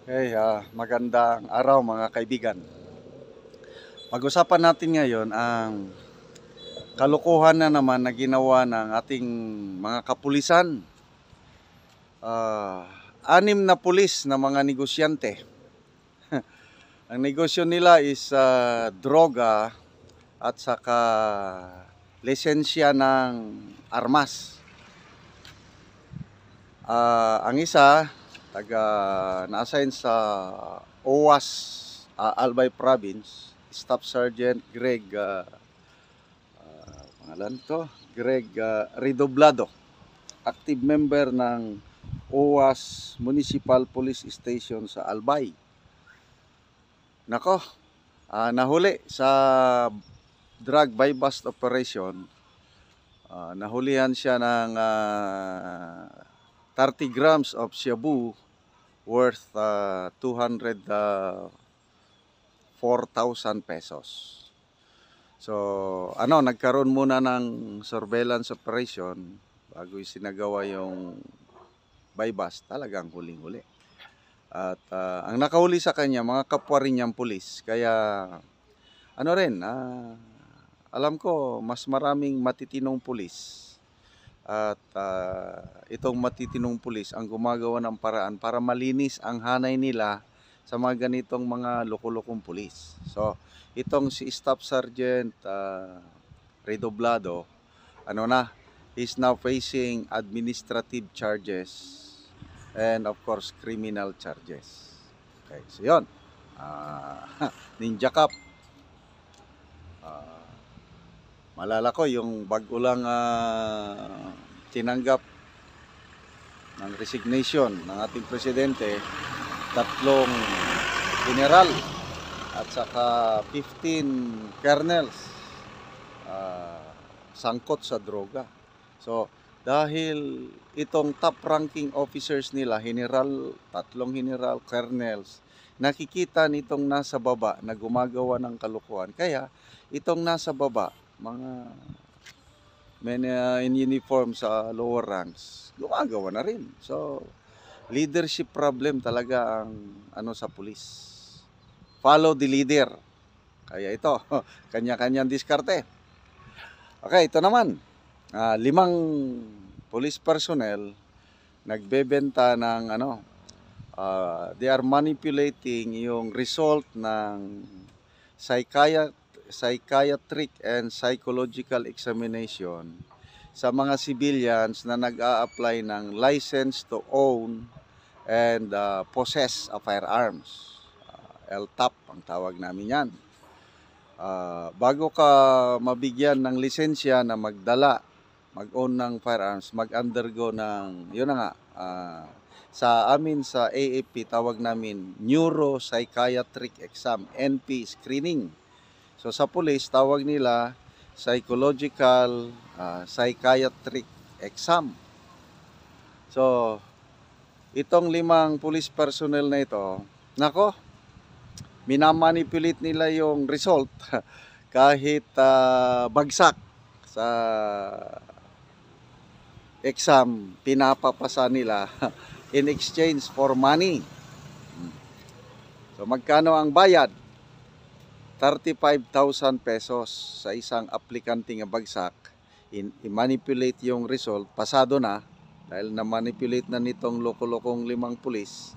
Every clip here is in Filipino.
Okay, magandang araw mga kaibigan. Pag-usapan natin ngayon ang kalukuhan na naman na ginawa ng ating mga kapulisan. Anim na pulis na mga negosyante. Ang negosyo nila is droga at saka lisensya ng armas. Ang isa, na-assign sa OWAS, Albay Province, Staff Sergeant Greg, pangalan to, Greg Redoblado, active member ng OWAS Municipal Police Station sa Albay. Nako, nahuli sa drug buy bust operation. Nahulihan siya ng 30 grams of shabu worth 204,000 pesos. So, nagkaroon muna ng surveillance operation bago isinagawa yung buy bust. Talagang huling-huli. At ang nakahuli sa kanya, mga kapwa rin niyang pulis. Kaya, alam ko, mas maraming matitinong pulis. At itong matitinong pulis ang gumagawa ng paraan para malinis ang hanay nila sa mga ganitong mga loko-lokong pulis. So, itong si Staff Sergeant Redoblado, he's now facing administrative charges and of course criminal charges. Okay, so yun. Ninja Cup. Malala ko yung bago lang tinanggap ng resignation ng ating presidente, 3 general at saka 15 colonels sangkot sa droga. So, dahil itong top ranking officers nila, general, 3 general, colonels, nakikita nitong nasa baba na gumagawa ng kalukuhan. Kaya, itong nasa baba, mga men in uniform sa lower ranks, gumagawa na rin. So, leadership problem talaga ang sa pulis. Follow the leader. Kaya ito, kanya-kanyang diskarte. Okay, ito naman. 5 police personnel nagbebenta ng they are manipulating yung result ng psychiatric and psychological examination sa mga civilians na nag-a-apply ng license to own and possess a firearms. LTAP ang tawag namin yan. Bago ka mabigyan ng lisensya na mag-own ng firearms, mag-undergo ng, sa amin sa AFP, tawag namin neuropsychiatric exam, NP screening. So sa police, tawag nila psychological psychiatric exam. So, itong 5 police personnel na ito, minamanipulate nila yung result kahit bagsak sa exam, pinapapasa nila in exchange for money. So magkano ang bayad? 35,000 pesos sa isang aplikante nga bagsak. I-manipulate yung result, pasado na dahil na-manipulate na nitong loko-lokong 5 pulis.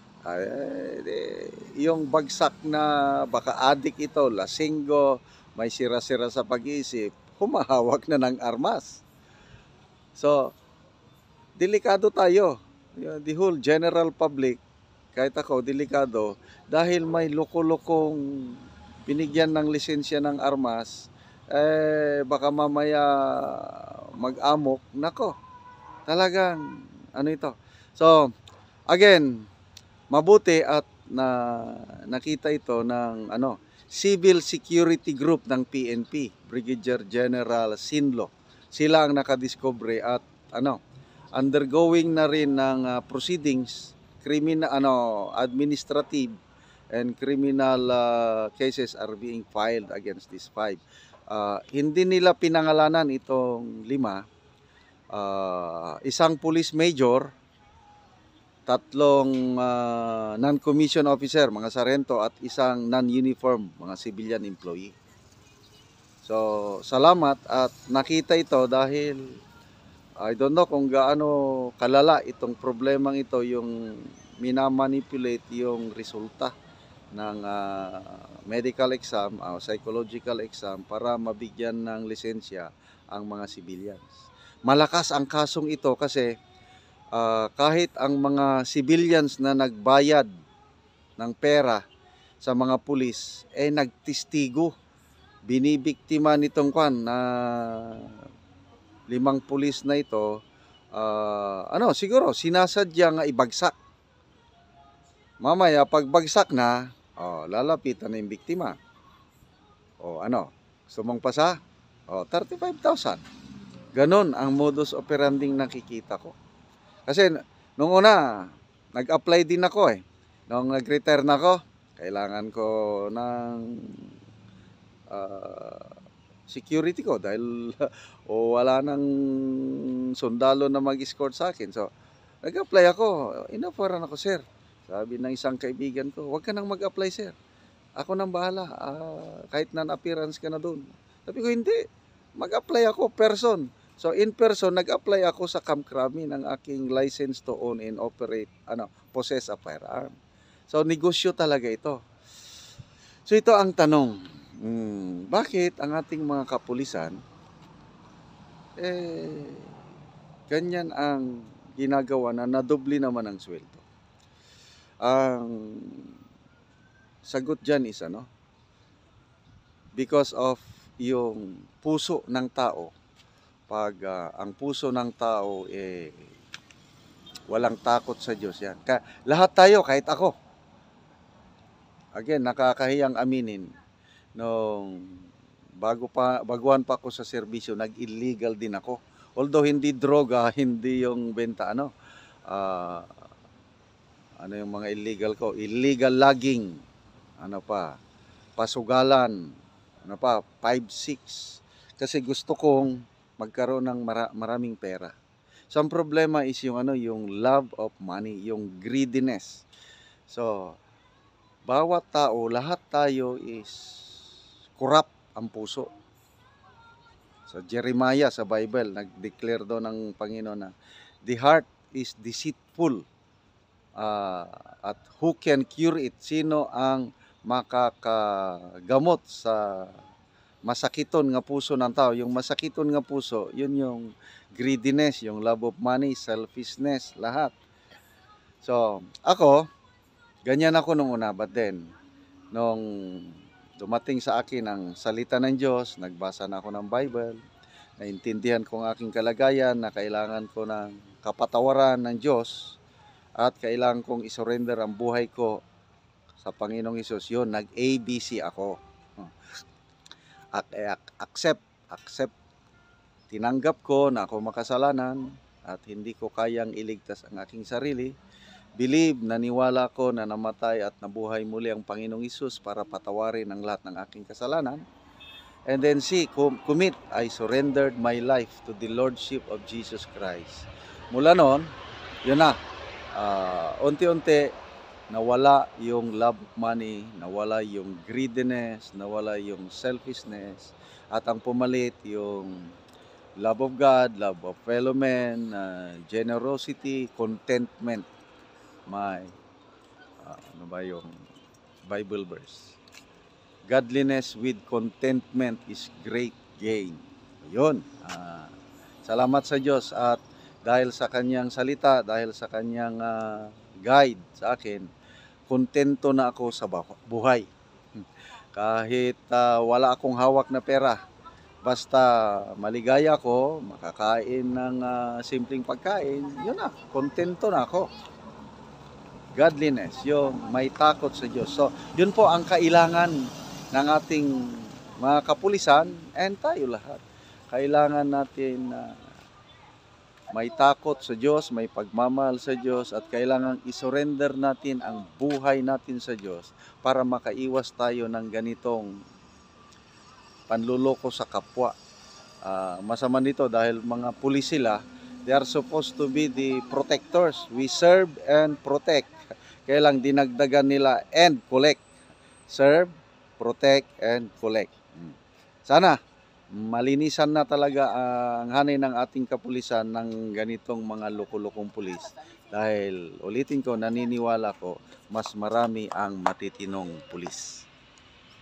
Yung bagsak na baka adik ito, lasinggo, may sira-sira sa pag-iisip, humahawak na ng armas. So, delikado tayo. The whole general public, kahit ako, delikado. Dahil may loko-lokong binigyan ng lisensya ng armas, baka mamaya mag-amok. Talagang, ito. So, again, mabuti at nakita ito ng Civil Security Group ng PNP, Brigadier General Sinlo. Sila ang nakadiscovery at undergoing na rin ng proceedings, administrative and criminal cases are being filed against these 5. Hindi nila pinangalanan itong 5. Isang police major, tatlong non-commissioned officer, mga sarento, at isang non-uniform, mga civilian employee. So, salamat at nakita ito dahil I don't know kung gaano kalala itong problemang ito, yung minamanipulate yung resulta ng medical exam o psychological exam para mabigyan ng lisensya ang mga civilians. Malakas ang kasong ito kasi kahit ang mga civilians na nagbayad ng pera sa mga pulis nagtistigo, binibiktima nitong na 5 pulis na ito, siguro sinasadya nga ibagsak. Mamaya pagbagsak na, lalapitan na yung biktima. Gusto mong pasa? 35,000. Ganon ang modus operandi nakikita ko. Kasi nung una, nag-apply din ako Nung nag-retire na ako, kailangan ko ng security ko dahil wala nang sundalo na mag-escort sa akin. So, nag-apply ako. Inaparan ako, sir. Sabi ng isang kaibigan ko, huwag ka nang mag-apply, sir. Ako nang bahala. Kahit non-appearance ka na doon. Sabi ko, hindi. Mag-apply ako, person. So, in person, nag-apply ako sa Camp Crame ng aking license to own and operate, possess a firearm. So, negosyo talaga ito. So, ito ang tanong. Bakit ang ating mga kapulisan, ganyan ang ginagawa na nadoble naman ang sweldo? Ang sagot dyan is, because of yung puso ng tao. Pag ang puso ng tao walang takot sa Diyos, yan. Lahat tayo, kahit ako. Again, nakakahiyang aminin, nung baguhan pa ako sa serbisyo, nag-illegal din ako. Although hindi droga, hindi yung benta, yung mga illegal ko? Illegal logging, pasugalan, 5-6. Kasi gusto kong magkaroon ng maraming pera. So, ang problema is yung love of money, yung greediness. So, bawat tao, lahat tayo is corrupt ang puso. So, Jeremiah sa Bible, nag-declare doon ng Panginoon na the heart is deceitful. At who can cure it? Sino ang makakagamot sa masakiton nga puso ng tao? Yung masakiton nga puso, yun yung greediness, yung love of money, selfishness, lahat. So, ako, ganyan ako nung una, but then, nung dumating sa akin ang salita ng Diyos, nagbasa na ako ng Bible, naintindihan ko ang aking kalagayan na kailangan ko ng kapatawaran ng Diyos at kailangan kong isurrender ang buhay ko sa Panginoong Hesus. Yun, nag-ABC ako. Accept. Tinanggap ko na ako makasalanan at hindi ko kayang iligtas ang aking sarili. Believe, naniwala ko na namatay at nabuhay muli ang Panginoong Hesus para patawarin ang lahat ng aking kasalanan. And then commit, I surrendered my life to the Lordship of Jesus Christ. Mula noon, yun na, unti-unti, nawala yung love of money, nawala yung greediness, nawala yung selfishness, at ang pumalit yung love of God, love of fellow men, generosity, contentment. Ano ba yung Bible verse? Godliness with contentment is great gain. Yun. Salamat sa Diyos at dahil sa kanyang salita, dahil sa kanyang guide sa akin, kontento na ako sa buhay. Kahit wala akong hawak na pera, basta maligaya ako, makakain ng simpleng pagkain, yun na, kontento na ako. Godliness, yung may takot sa Diyos. So, yun po ang kailangan ng ating mga kapulisan and tayo lahat. Kailangan natin may takot sa Diyos, may pagmamahal sa Diyos, at kailangan isurrender natin ang buhay natin sa Diyos para makaiwas tayo ng ganitong panluloko sa kapwa. Masama nito dahil mga pulis sila, They are supposed to be the protectors. We serve and protect. Kaya lang dinagdagan nila and collect. Serve, protect, and collect. Sana malinisan na talaga ang hanay ng ating kapulisan ng ganitong mga loko-lokong pulis. Dahil ulitin ko, naniniwala ko, mas marami ang matitinong pulis.